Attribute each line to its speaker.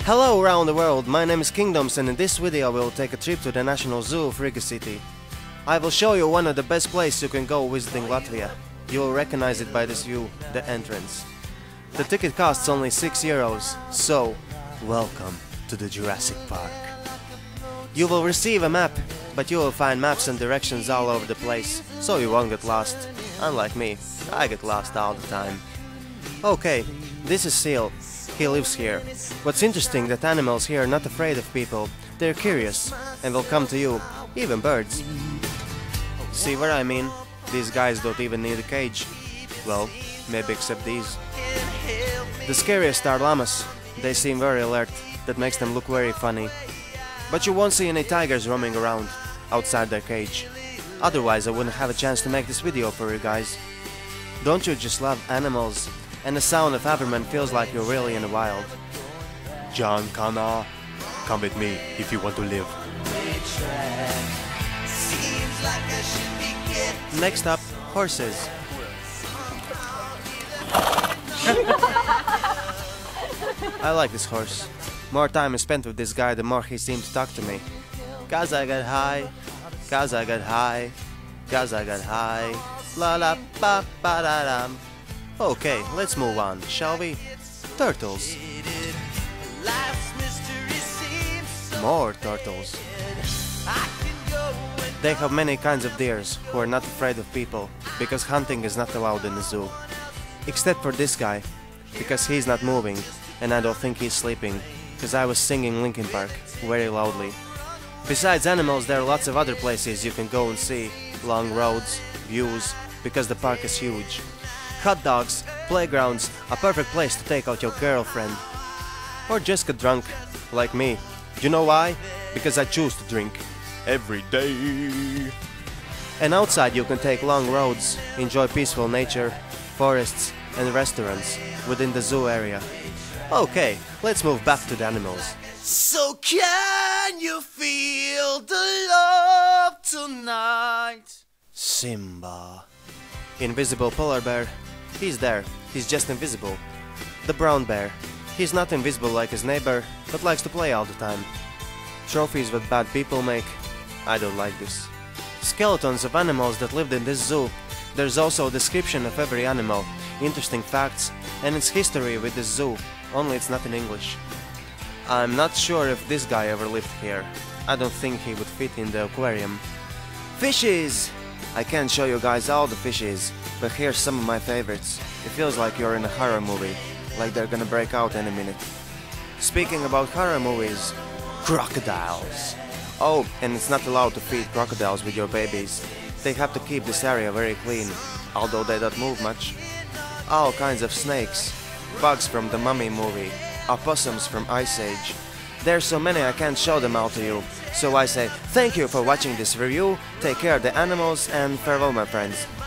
Speaker 1: Hello around the world, my name is Kingdoms and in this video I will take a trip to the National Zoo of Riga city. I will show you one of the best places you can go visiting Latvia. You will recognize it by this view, the entrance. The ticket costs only €6, so welcome to the Jurassic Park. You will receive a map, but you will find maps and directions all over the place, so you won't get lost. Unlike me, I get lost all the time. Okay, this is Seal. He lives here. What's interesting that animals here are not afraid of people. They're curious and will come to you, even birds. See what I mean? These guys don't even need a cage. Well, maybe except these. The scariest are llamas. They seem very alert. That makes them look very funny. But you won't see any tigers roaming around outside their cage. Otherwise I wouldn't have a chance to make this video for you guys. Don't you just love animals? And the sound of Haberman feels like you're really in the wild. John Connor, come with me if you want to live. Next up, horses. I like this horse. More time I spent with this guy, the more he seemed to talk to me. Cause I got high, cause I got high, cause I got high. La la ba ba da dum. Okay, let's move on, shall we? Turtles. More turtles. They have many kinds of deers who are not afraid of people, because hunting is not allowed in the zoo. Except for this guy, because he's not moving, and I don't think he's sleeping, because I was singing Linkin Park very loudly. Besides animals, there are lots of other places you can go and see. Long roads, views, because the park is huge. Hot dogs, playgrounds, a perfect place to take out your girlfriend. Or just get drunk, like me. You know why? Because I choose to drink. Every day. And outside you can take long roads, enjoy peaceful nature, forests and restaurants within the zoo area. Okay, let's move back to the animals. So can you feel the love tonight? Simba. Invisible polar bear. He's there, he's just invisible. The brown bear. He's not invisible like his neighbor, but likes to play all the time. Trophies that bad people make. I don't like this. Skeletons of animals that lived in this zoo. There's also a description of every animal, interesting facts, and its history with this zoo, only it's not in English. I'm not sure if this guy ever lived here. I don't think he would fit in the aquarium. Fishes! I can't show you guys all the fishes, but here's some of my favorites. It feels like you're in a horror movie, like they're gonna break out any minute. Speaking about horror movies, crocodiles. Oh, and it's not allowed to feed crocodiles with your babies. They have to keep this area very clean, although they don't move much. All kinds of snakes, bugs from the Mummy movie, opossums from Ice Age. There's so many I can't show them all to you, so I say thank you for watching this review, take care of the animals and farewell my friends.